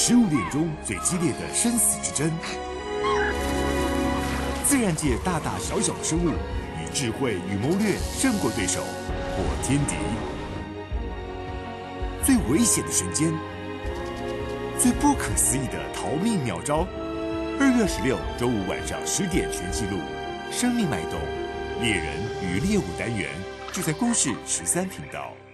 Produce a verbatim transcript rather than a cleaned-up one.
食物链中最激烈的生死之争。自然界大大小小的生物，以智慧与谋略胜过对手，破天敌。最危险的瞬间，最不可思议的逃命妙招。二月二十六周五晚上十点全记录《生命脉动》，猎人与猎物单元就在公视十三频道。